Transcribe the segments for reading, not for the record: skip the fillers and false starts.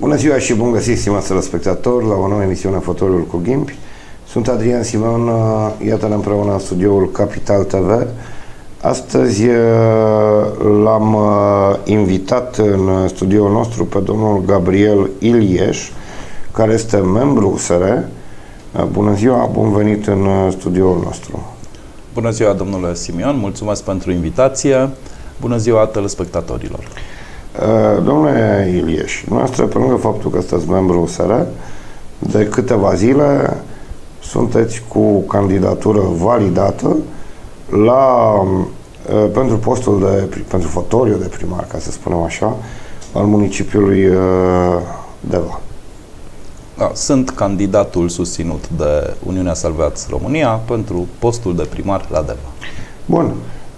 Bună ziua și bun găsit, stimați telespectatori, la o nouă emisiune Fotoliul cu Ghimpi. Sunt Adrian Simeon, iată-ne împreună în studioul Capital TV. Astăzi l-am invitat în studioul nostru pe domnul Gabriel Ilieș, care este membru USR. Bună ziua, bun venit în studioul nostru. Bună ziua, domnule Simeon, mulțumesc pentru invitație. Bună ziua telespectatorilor. Domnule Ilieș, noastră, pe lângă faptul că sunteți membru USR, de câteva zile sunteți cu candidatură validată pentru postul pentru fotoliul de primar, ca să spunem așa, al municipiului Deva. Da, sunt candidatul susținut de Uniunea Salvați România pentru postul de primar la Deva. Bun.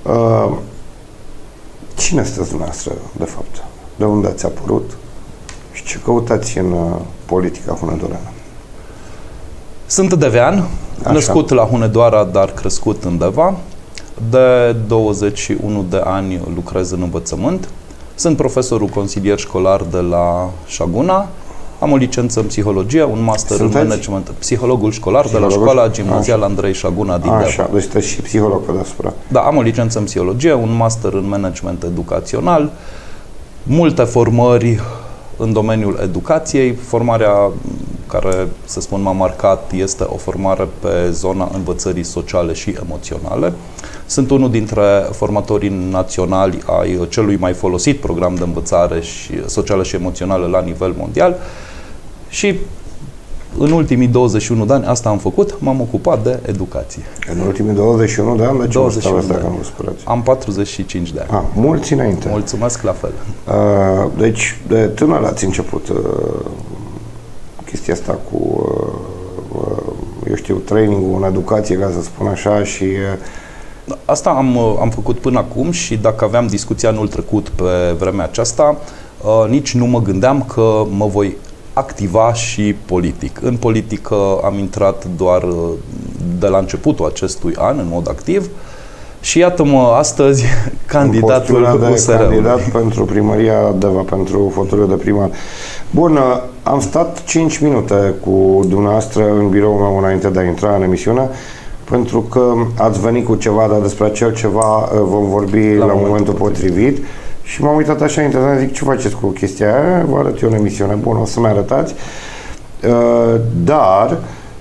Cine sunteți dumneavoastră, de fapt? De unde ați apărut? Și ce căutați în politica hunedoreană? Sunt devean, născut la Hunedoara, dar crescut în Deva. De 21 de ani lucrez în învățământ. Sunt profesorul consilier școlar de la Șaguna. Am o licență în psihologie, un master în management, psihologul școlar de la școala gimnazială Andrei Șaguna din Deva. Așa, deci sunteți și psiholog pe deasupra. Da, am o licență în psihologie, un master în management educațional, multe formări în domeniul educației. Formarea care, să spun, m-a marcat este o formare pe zona învățării sociale și emoționale. Sunt unul dintre formatorii naționali ai celui mai folosit program de învățare socială și emoțională la nivel mondial și în ultimii 21 de ani asta am făcut, m-am ocupat de educație. În ultimii 21 de ani? De ce am 45 de ani. Mulți înainte. Mulțumesc, la fel. Deci, de tânăr ați început chestia asta cu, eu știu, training-ul în educație, ca să spun așa, și... Asta am făcut până acum și dacă aveam discuția anul trecut pe vremea aceasta, nici nu mă gândeam că mă voi activa și politic. În politică am intrat doar de la începutul acestui an, în mod activ, și iată-mă astăzi candidatul USR. Candidat pentru primăria Deva, pentru fotoliul de primar. Bun, am stat 5 minute cu dumneavoastră în biroul meu înainte de a intra în emisiune, pentru că ați venit cu ceva, dar despre acel ceva vom vorbi la momentul potrivit. Și m-am uitat așa interesant, zic, ce faceți cu chestia aia? Vă arăt eu în emisiune. Bun, o să-mi arătați. Dar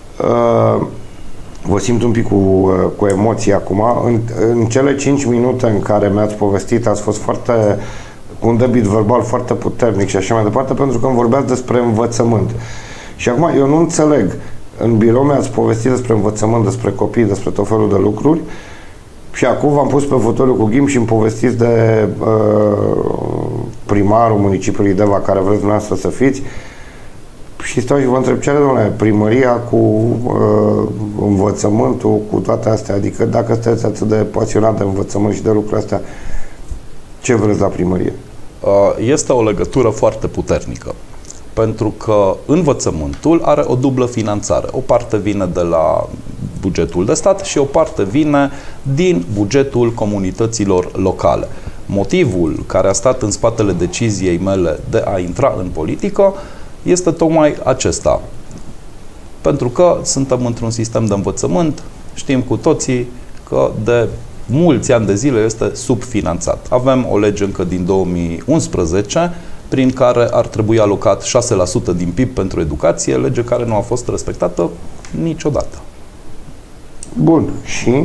vă simt un pic cu emoții acum. În cele 5 minute în care mi-ați povestit, ați fost cu un debit verbal foarte puternic și așa mai departe, pentru că îmi vorbeați despre învățământ. Și acum eu nu înțeleg. În birou mi-ați povestit despre învățământ, despre copii, despre tot felul de lucruri. Și acum v-am pus pe fotoliul cu Ghimpi și îmi povestiți de primarul municipiului Deva, care vreți dumneavoastră să fiți. Și stau și vă întreb, ce are, domnule, primăria cu învățământul, cu toate astea? Adică dacă sunteți atât de pasionat de învățământ și de lucrurile astea, ce vreți la primărie? Este o legătură foarte puternică. Pentru că învățământul are o dublă finanțare. O parte vine de la bugetul de stat și o parte vine din bugetul comunităților locale. Motivul care a stat în spatele deciziei mele de a intra în politică este tocmai acesta. Pentru că suntem într-un sistem de învățământ, știm cu toții că de mulți ani de zile este subfinanțat. Avem o lege încă din 2011 prin care ar trebui alocat 6% din PIB pentru educație, lege care nu a fost respectată niciodată. Bun. Și?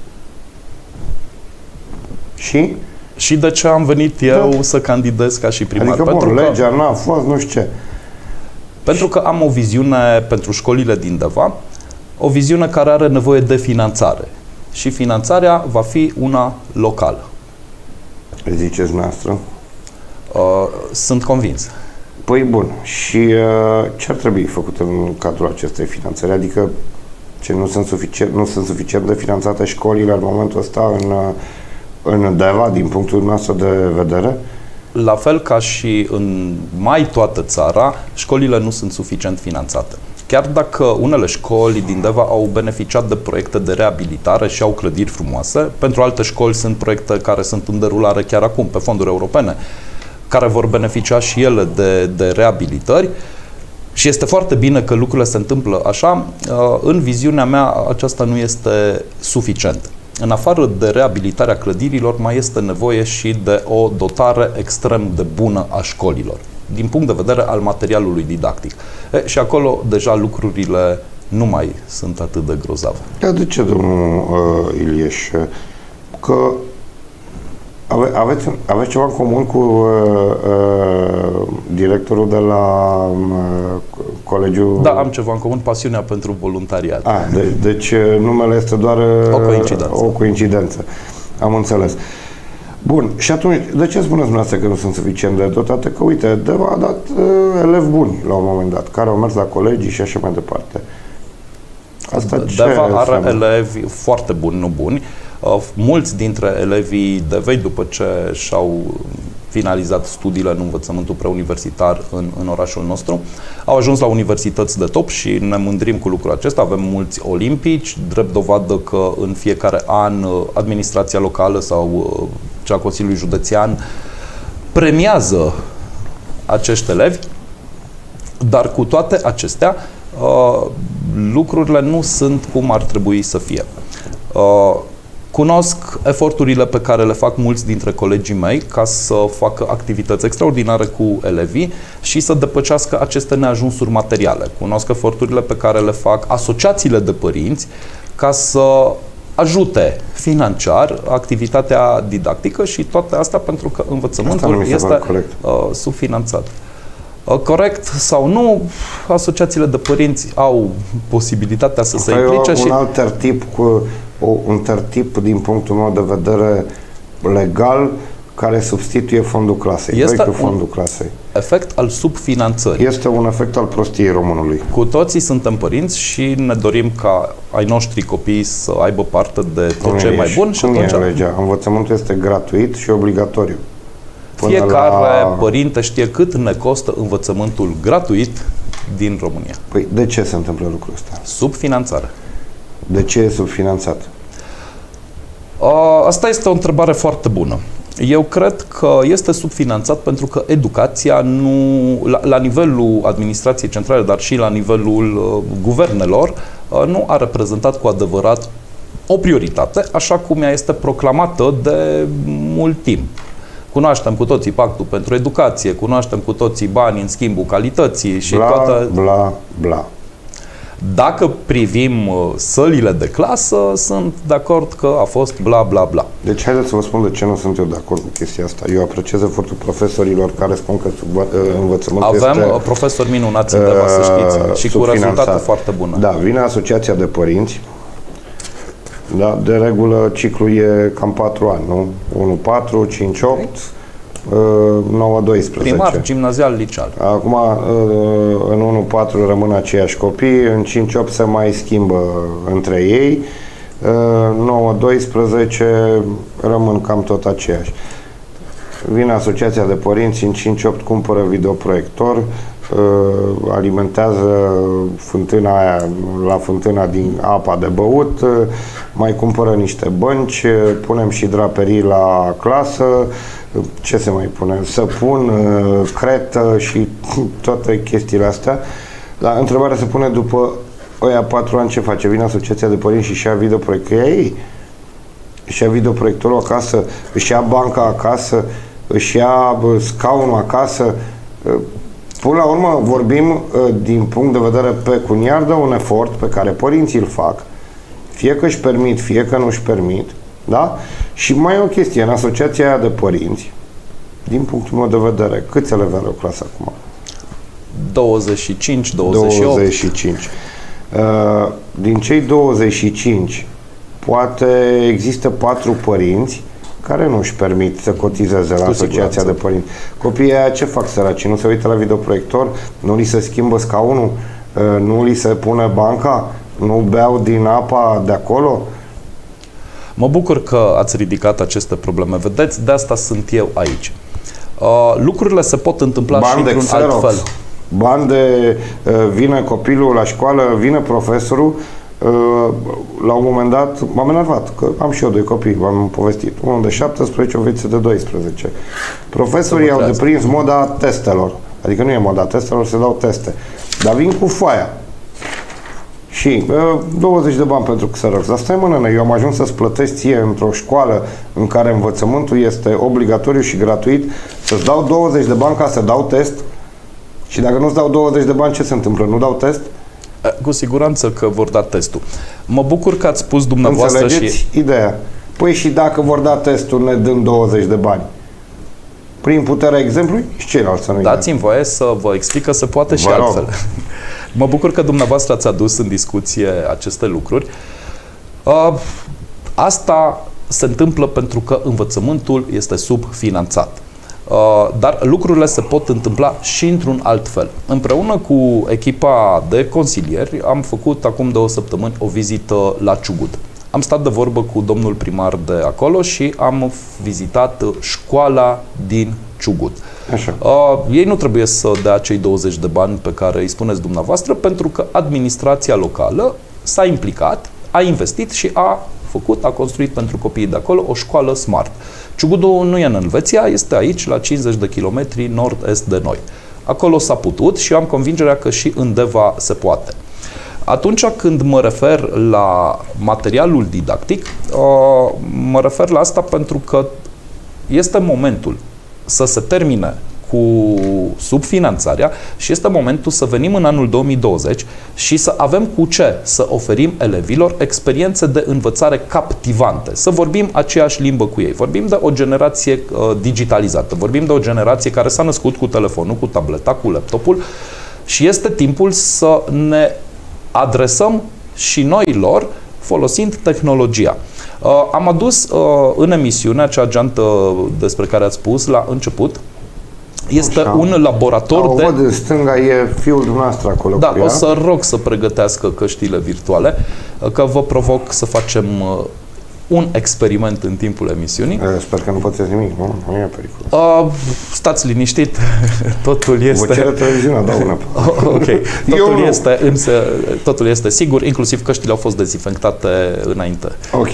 Și de ce am venit eu să candidez ca și primar? Adică, pentru bun, că legea n-a fost, nu știu ce. Pentru că am o viziune pentru școlile din Deva, o viziune care are nevoie de finanțare. Și finanțarea va fi una locală. Ziceți dumneavoastră? Sunt convins. Păi bun. Și ce ar trebui făcut în cadrul acestei finanțări? Adică nu sunt suficient de finanțate școlile în momentul ăsta în Deva, din punctul nostru de vedere? La fel ca și în mai toată țara, școlile nu sunt suficient finanțate. Chiar dacă unele școli din Deva au beneficiat de proiecte de reabilitare și au clădiri frumoase, pentru alte școli sunt proiecte care sunt în derulare chiar acum, pe fonduri europene, care vor beneficia și ele de reabilitări. Și este foarte bine că lucrurile se întâmplă așa. În viziunea mea, aceasta nu este suficient. În afară de reabilitarea clădirilor, mai este nevoie și de o dotare extrem de bună a școlilor, din punct de vedere al materialului didactic. Și acolo deja lucrurile nu mai sunt atât de grozave. Dar de ce, domnul Ilieș? Că aveți ceva în comun cu directorul de la colegiul... Da, am ceva în comun, pasiunea pentru voluntariat. Deci numele este doar o coincidență. Am înțeles. Bun, și atunci, de ce spuneți dumneavoastră că nu sunt suficient de dotate? Că uite, Deva a dat elevi buni la un moment dat, care au mers la colegii și așa mai departe. Asta Deva are elevi foarte buni, nu buni. Mulți dintre elevii Devei, după ce și-au finalizat studiile în învățământul preuniversitar în orașul nostru, au ajuns la universități de top și ne mândrim cu lucrul acesta. Avem mulți olimpici, drept dovadă că în fiecare an administrația locală sau cea a Consiliului Județean premiază acești elevi, dar cu toate acestea lucrurile nu sunt cum ar trebui să fie. Cunosc eforturile pe care le fac mulți dintre colegii mei ca să facă activități extraordinare cu elevii și să depășească aceste neajunsuri materiale. Cunosc eforturile pe care le fac asociațiile de părinți ca să ajute financiar activitatea didactică și toate astea pentru că învățământul este subfinanțat. Corect sau nu, asociațiile de părinți au posibilitatea să se implice și... un tertip din punctul meu de vedere legal care substituie fondul clasei. Este fondul clasei. Efect al subfinanțării. Este un efect al prostiei românului. Cu toții suntem părinți și ne dorim ca ai noștri copii să aibă parte de tot ce e mai bun. Cum e legea? Învățământul este gratuit și obligatoriu. Fiecare părinte știe cât ne costă învățământul gratuit din România. Păi de ce se întâmplă lucrul ăsta? Subfinanțare. De ce e subfinanțat? Asta este o întrebare foarte bună. Eu cred că este subfinanțat pentru că educația nu, la nivelul administrației centrale, dar și la nivelul guvernelor, nu a reprezentat cu adevărat o prioritate, așa cum ea este proclamată de mult timp. Cunoaștem cu toții pactul pentru educație, cunoaștem cu toții bani în schimbul calității și toată... Bla, bla. Dacă privim sălile de clasă, sunt de acord că a fost bla, bla, bla. Deci haideți să vă spun de ce nu sunt eu de acord cu chestia asta. Eu apreciez efortul profesorilor care spun că învățământul este... Avem profesori minunați undeva, să știți, și cu rezultate foarte bune. Da, vine asociația de părinți. Da, de regulă ciclul e cam 4 ani, nu? 1-4, 5-8, 9-12. Primar, gimnazial, liceal. Acum, în 1-4 rămân aceiași copii, în 5-8 se mai schimbă între ei, 9-12 rămân cam tot aceiași. Vine asociația de părinți, în 5-8 cumpără videoproiector, alimentează fântâna aia, la fântâna din apa de băut, mai cumpără niște bănci, punem și draperii la clasă, ce se mai pune? Săpun, cretă și toate chestiile astea. Dar întrebarea se pune după ăia 4 ani ce face? Vine asociația de părinți și își ia videoproiectorul ei? Își ia videoproiectorul acasă, își ia banca acasă, își ia scaunul acasă. Până la urmă vorbim din punct de vedere pecuniar de un efort pe care părinții îl fac, fie că își permit, fie că nu își permit, da? Și mai e o chestie, în asociația de părinți, din punctul meu de vedere, câți elevi are o clasă acum? 25, 28. 25. Din cei 25, poate există 4 părinți care nu își permit să cotizeze la asociația de părinți. Copiii aia ce fac săraci? Nu se uită la videoproiector? Nu li se schimbă scaunul? Nu li se pune banca? Nu beau din apa de acolo? Mă bucur că ați ridicat aceste probleme. Vedeți, de asta sunt eu aici. Lucrurile se pot întâmpla și într-un alt fel. Bani de vine copilul la școală, vine profesorul, La un moment dat m-am enervat, că am și eu doi copii, v-am povestit. Unul de 17, o fetiță de 12. Profesorii au deprins moda testelor. Adică nu e moda testelor, se dau teste. Dar vin cu foaia. Și 20 de bani pentru Xerox. Dar stai mă, nene, eu am ajuns să-ți plătesc ție într-o școală în care învățământul este obligatoriu și gratuit, să-ți dau 20 de bani ca să dau test? Și dacă nu-ți dau 20 de bani, ce se întâmplă? Nu dau test? Cu siguranță că vor da testul. Mă bucur că ați spus dumneavoastră. Înțelegeți ideea? Păi și dacă vor da testul ne dând 20 de bani? Prin puterea exemplului și ceilalți să nu-i dați-mi voie să vă explic că se poate și altfel. Mă bucur că dumneavoastră ați adus în discuție aceste lucruri. Asta se întâmplă pentru că învățământul este subfinanțat. Dar lucrurile se pot întâmpla și într-un alt fel. Împreună cu echipa de consilieri am făcut acum 2 săptămâni o vizită la Ciugut. Am stat de vorbă cu domnul primar de acolo și am vizitat școala din Ciugut. Așa. Ei nu trebuie să dea cei 20 de bani pe care îi spuneți dumneavoastră, pentru că administrația locală s-a implicat, a investit și a construit pentru copiii de acolo o școală smart. Ciugutul nu e în Elveția, este aici, la 50 de kilometri nord-est de noi. Acolo s-a putut și eu am convingerea că și în Deva se poate. Atunci când mă refer la materialul didactic, mă refer la asta pentru că este momentul să se termine cu subfinanțarea și este momentul să venim în anul 2020 și să avem cu ce să oferim elevilor experiențe de învățare captivante, să vorbim aceeași limbă cu ei. Vorbim de o generație digitalizată, vorbim de o generație care s-a născut cu telefonul, cu tableta, cu laptopul și este timpul să ne adresăm și noi lor folosind tehnologia. Am adus în emisiune acea geantă despre care ați spus la început. Este un laborator de... văd în stânga, e fiul dumneavoastră acolo. Da, o să rog să pregătească căștile virtuale, că vă provoc să facem un experiment în timpul emisiunii. Sper că nu pățesc nimic, nu e pericol. Stați liniștit, totul este... Vă cere televiziunea, dau una. Ok, totul este sigur, inclusiv căștile au fost dezinfectate înainte. Ok.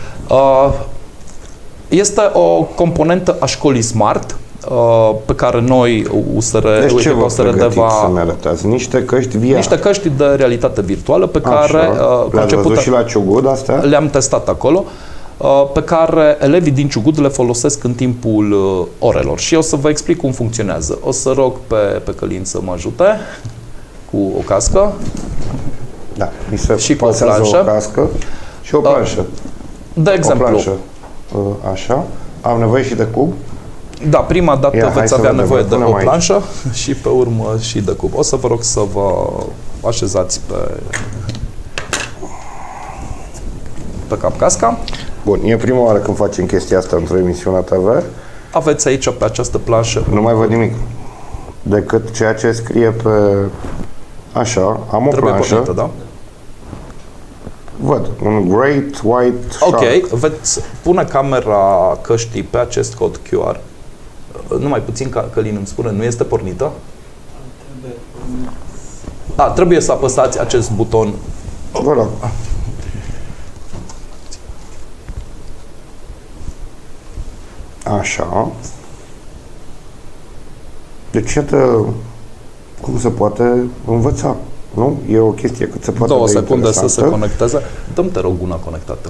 Este o componentă a școlii Smart, pe care noi, USR, deci ce vă pregătiți să ne arătați? Niște căști VR? Niște căști de realitate virtuală pe care... Le-ați văzut și la Ciugut astea? Le-am testat acolo, pe care elevii din Ciugut le folosesc în timpul orelor. Și eu să vă explic cum funcționează. O să rog pe Călin să mă ajute cu o cască. Da, mi se și pasează o cască și o planșă. De exemplu. O planșă. Așa. Am nevoie și de cub? Da, prima dată veți avea nevoie de o planșă și pe urmă și de cub. O să vă rog să vă așezați pe cap casca. Bun, e prima oară când facem chestia asta într-o emisiune TV. Aveți aici pe această planșă... Nu mai văd nimic decât ceea ce scrie pe... Așa, am o planșă. Pornită, da? Văd, un Great White Shark. Ok, veți pune camera căștii pe acest cod QR. Numai puțin, Călin îmi spune, nu este pornită? Trebuie să apăsați acest buton. Vă rog. Așa. Deci, iată cum se poate învăța. Nu? E o chestie cât se poate 2 secunde să se conecteze. Dă-mi, te rog, una conectată.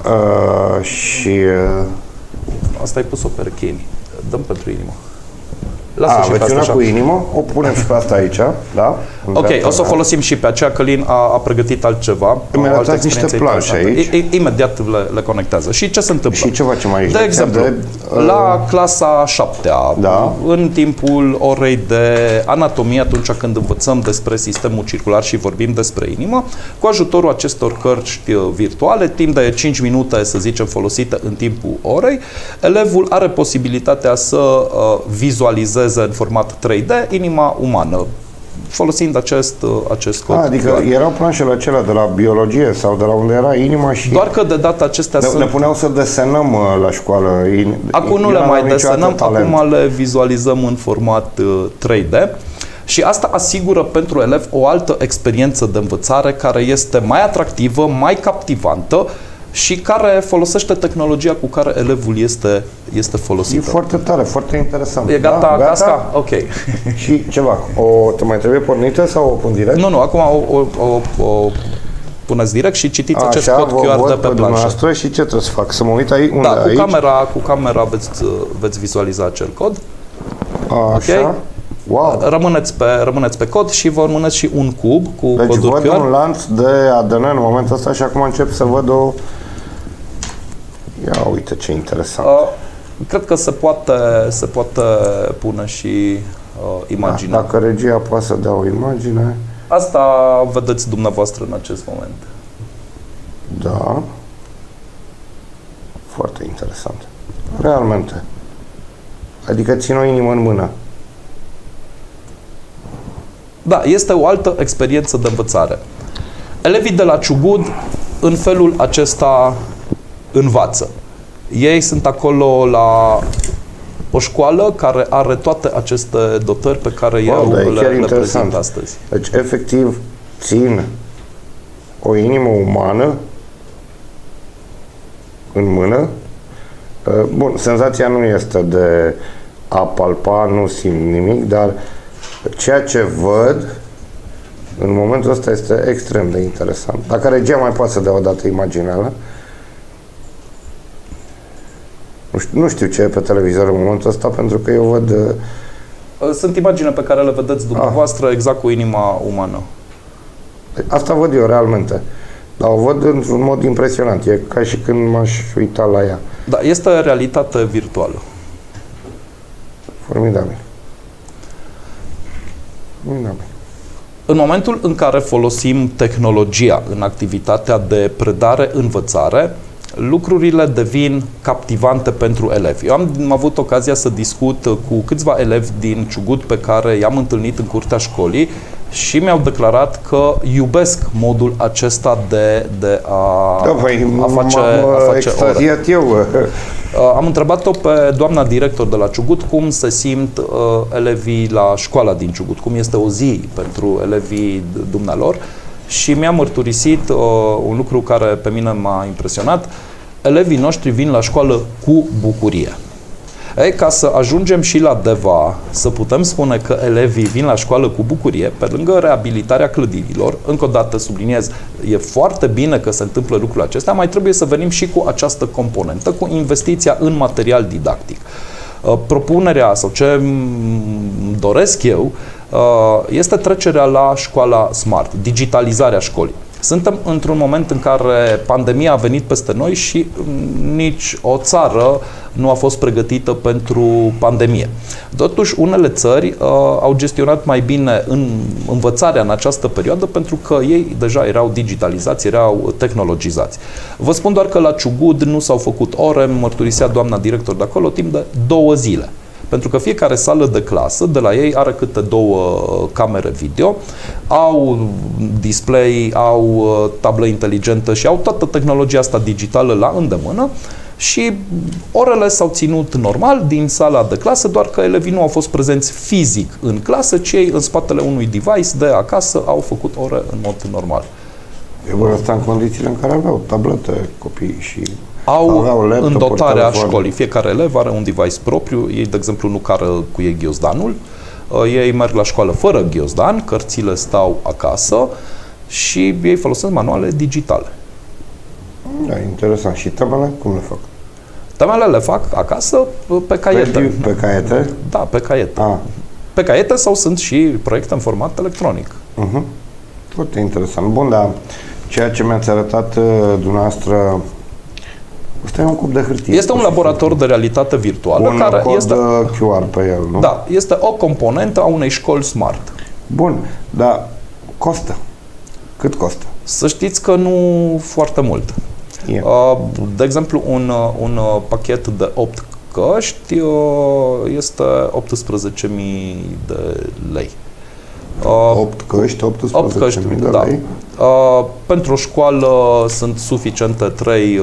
Asta ai pus-o pe rechini. Dăm pentru inimă. Lasă și pe asta cu inimă, o punem și pe asta aici, da? Ok, o să o folosim și pe aceea. Călin a pregătit altceva. Îmi arătați niște planșe aici. Imediat le conectează. Și ce se întâmplă? Și ce facem aici? De exemplu, la clasa 7-a, în timpul orei de anatomie, atunci când învățăm despre sistemul circular și vorbim despre inimă, cu ajutorul acestor cărți virtuale, timp de 5 minute, să zicem, folosite în timpul orei, elevul are posibilitatea să vizualizeze în format 3D inima umană, folosind acest cod. Adică erau planșele acelea de la biologie sau de la unde era inima și... Doar că de data acestea ne puneau să desenăm la școală. Acum nu le mai desenăm, acum le vizualizăm în format 3D. Și asta asigură pentru elev o altă experiență de învățare care este mai atractivă, mai captivantă și care folosește tehnologia cu care elevul este folosit. E foarte tare, foarte interesant. E gata, da? casca? Ok. Și ceva, te mai trebuie pornită sau o pun direct? Nu, acum o puneți direct și citiți acest cod QR de pe planșă. Și ce trebuie să fac? Să mă uit aici? Unde? Da, aici? cu camera veți vizualiza acel cod. Așa. Okay? Wow. Rămâneți pe cod și vă urmăreți și un cub cu deci coduri QR. văd un lanț de ADN în momentul ăsta și acum încep să văd o... Ia uite ce interesant. Cred că se poate pune și imaginea. Dacă regia poate să dea o imagine. Asta vedeți dumneavoastră în acest moment. Da. Foarte interesant. Realmente. Adică țin o inimă în mână. Da, este o altă experiență de învățare. Elevii de la Ciugud în felul acesta învață. Ei sunt acolo la o școală care are toate aceste dotări pe care eu le prezint astăzi. Deci, efectiv, țin o inimă umană în mână. Bun, senzația nu este de a palpa, nu simt nimic, dar ceea ce văd în momentul ăsta este extrem de interesant. Dacă regia mai poate să dea o dată imaginea alea. Nu știu ce e pe televizor în momentul ăsta, pentru că eu văd... Sunt imagine pe care le vedeți dumneavoastră exact cu inima umană. Asta văd eu realmente. Dar o văd într-un mod impresionant. E ca și când m-aș uita la ea. Da, este realitate virtuală. Formidabil. Formidabil. În momentul în care folosim tehnologia în activitatea de predare-învățare, lucrurile devin captivante pentru elevi. Eu am avut ocazia să discut cu câțiva elevi din Ciugud pe care i-am întâlnit în curtea școlii și mi-au declarat că iubesc modul acesta de a face ore. Am întrebat-o pe doamna director de la Ciugud cum se simt elevii la școala din Ciugud, cum este o zi pentru elevii dumnealor și mi-a mărturisit un lucru care pe mine m-a impresionat. Elevii noștri vin la școală cu bucurie. Ca să ajungem și la DEVA, să putem spune că elevii vin la școală cu bucurie, pe lângă reabilitarea clădirilor, încă o dată subliniez, e foarte bine că se întâmplă lucrurile acestea, mai trebuie să venim și cu această componentă, cu investiția în material didactic. Propunerea sau ce doresc eu este trecerea la școala smart, digitalizarea școlii. Suntem într-un moment în care pandemia a venit peste noi și nici o țară nu a fost pregătită pentru pandemie. Totuși, unele țări au gestionat mai bine învățarea în această perioadă pentru că ei deja erau digitalizați, erau tehnologizați. Vă spun doar că la Ciugud nu s-au făcut ore, mărturisea doamna director de acolo, timp de 2 zile. Pentru că fiecare sală de clasă de la ei are câte 2 camere video, au display, au tablă inteligentă și au toată tehnologia asta digitală la îndemână și orele s-au ținut normal din sala de clasă, doar că elevii nu au fost prezenți fizic în clasă, ci ei în spatele unui device de acasă au făcut ore în mod normal. Eu vor sta în condițiile în care aveau tablete copiii și au în dotarea școlii. Fiecare elev are un device propriu. Ei, de exemplu, nu cară cu ei ghiozdanul. Ei merg la școală fără ghiozdan, cărțile stau acasă și ei folosesc manuale digitale. Da, interesant. Și temele cum le fac? Temele le fac acasă pe caiete. Pe caiete? Da, pe caiete. Pe caiete sau sunt și proiecte în format electronic. Foarte interesant. Bun, dar ceea ce mi-ați arătat dumneavoastră, ăsta e un cub de hârtie. Este un laborator de realitate virtuală un care cod este QR pe el, nu? Da, este o componentă a unei școli smart. Bun, dar costă. Cât costă? Să știți că nu foarte mult. De exemplu, un pachet de 8 căști este 18.000 de lei. 8 căști, 18.000 de lei? Pentru o școală sunt suficiente 3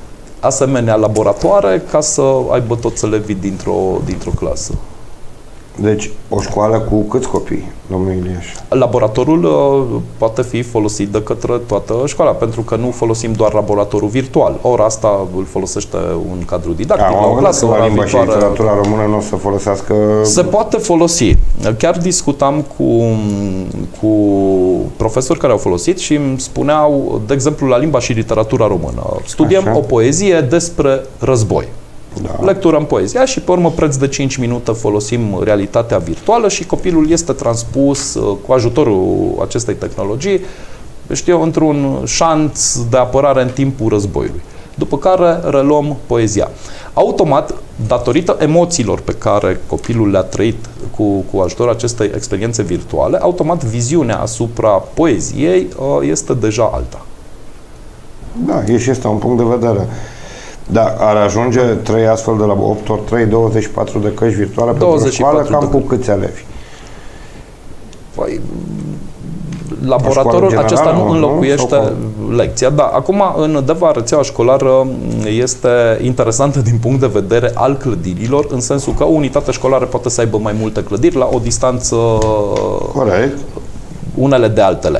asemenea laboratoare ca să aibă toți elevii dintr-o clasă. Deci, o școală cu câți copii, domnul Ilieș? Laboratorul poate fi folosit de către toată școala, pentru că nu folosim doar laboratorul virtual. Ora asta îl folosește un cadru didactic, la o clasă, ora limba viitoare. și literatura română nu o să folosească... Se poate folosi. Chiar discutam cu profesori care au folosit și îmi spuneau, de exemplu, la limba și literatura română, studiem o poezie despre război. Da. Lecturăm poezia și pe urmă preț de 5 minute folosim realitatea virtuală și copilul este transpus cu ajutorul acestei tehnologii, într-un șanț de apărare în timpul războiului. După care reluăm poezia. Automat, datorită emoțiilor pe care copilul le-a trăit cu ajutorul acestei experiențe virtuale, automat viziunea asupra poeziei este deja alta. Da, și este un punct de vedere. Da, ar ajunge 3 astfel de la 8 ori 3, 24 de căști virtuale pentru școală, cam cu câți elevi? Păi, laboratorul acesta nu înlocuiește lecția. Da, acum în DEVA rețeaua școlară este interesantă din punct de vedere al clădirilor, în sensul că o unitate școlară poate să aibă mai multe clădiri la o distanță corect, unele de altele.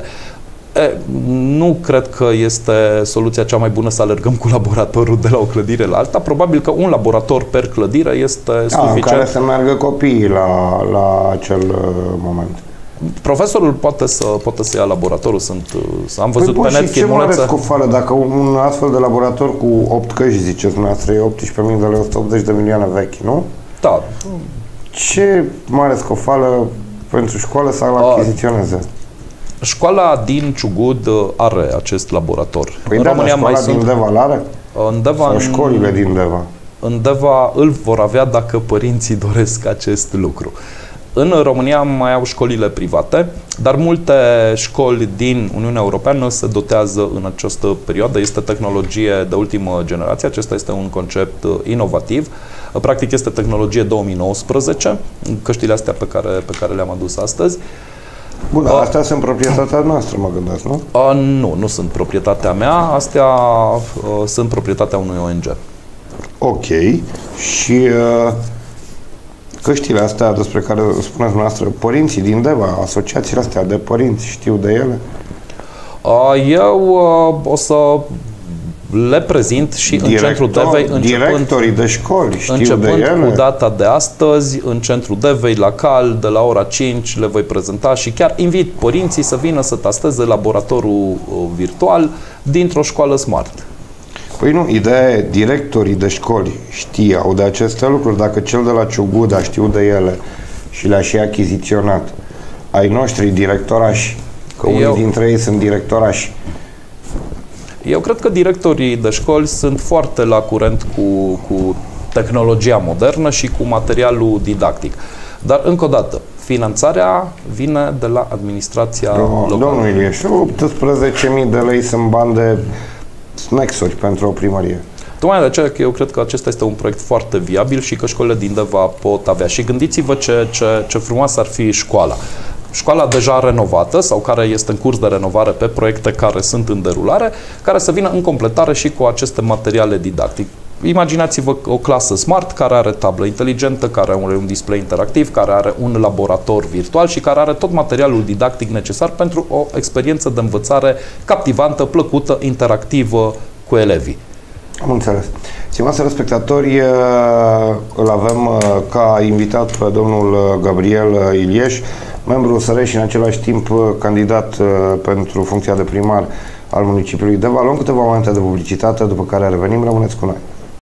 Nu cred că este soluția cea mai bună să alergăm cu laboratorul de la o clădire la alta. Probabil că un laborator per clădire este suficient. În care să meargă copiii la acel moment. Profesorul poate să ia laboratorul. Am văzut pe net filmulețe. Ce mare dacă un astfel de laborator cu 8 căști, ziceți dumneavoastră, e 18.000 de lei, 180 de milioane vechi, nu? Da. Ce mare scofală pentru școală să-l achiziționeze? Școala din Ciugud are acest laborator. Păi în România școala din Deva l-are? În Deva, sau școlile din Deva? În Deva îl vor avea dacă părinții doresc acest lucru. În România mai au școlile private, dar multe școli din Uniunea Europeană se dotează în această perioadă. Este tehnologie de ultimă generație, acesta este un concept inovativ. Practic este tehnologie 2019, căștile astea pe care le-am adus astăzi. Bun, astea sunt proprietatea noastră, mă gândesc, nu? Nu sunt proprietatea mea, astea sunt proprietatea unui ONG. Ok. Și căștile astea despre care spuneți noastră, părinții din Deva, asociațiile astea de părinți, știu de ele? Eu o să le prezint și în centrul Devei, directorii de școli știu de ele? Cu data de astăzi, în centrul Devei, la Cal, de la ora 5, le voi prezenta și chiar invit părinții să vină să testeze laboratorul virtual dintr-o școală smart. Păi nu, ideea e, directorii de școli știau de aceste lucruri, dacă cel de la Ciuguda știu de ele și le-a și achiziționat, ai noștri directorași, că unii dintre ei sunt directorași. Eu cred că directorii de școli sunt foarte la curent cu tehnologia modernă și cu materialul didactic. Dar, încă o dată, finanțarea vine de la administrația locală. Domnul Ilieș, 18.000 de lei sunt bani de snacks-uri pentru o primărie. Tocmai de aceea că eu cred că acesta este un proiect foarte viabil și că școlile din Deva pot avea. Și gândiți-vă ce frumoasă ar fi școala. Școala deja renovată sau care este în curs de renovare pe proiecte care sunt în derulare, care să vină în completare și cu aceste materiale didactice. Imaginați-vă o clasă smart care are tablă inteligentă, care are un display interactiv, care are un laborator virtual și care are tot materialul didactic necesar pentru o experiență de învățare captivantă, plăcută, interactivă cu elevii. Am înțeles. Stimați spectatori, îl avem ca invitat pe domnul Gabriel Ilieș, membru USR și în același timp candidat pentru funcția de primar al municipiului Deva. Luăm câteva momente de publicitate, după care revenim. Rămâneți cu noi.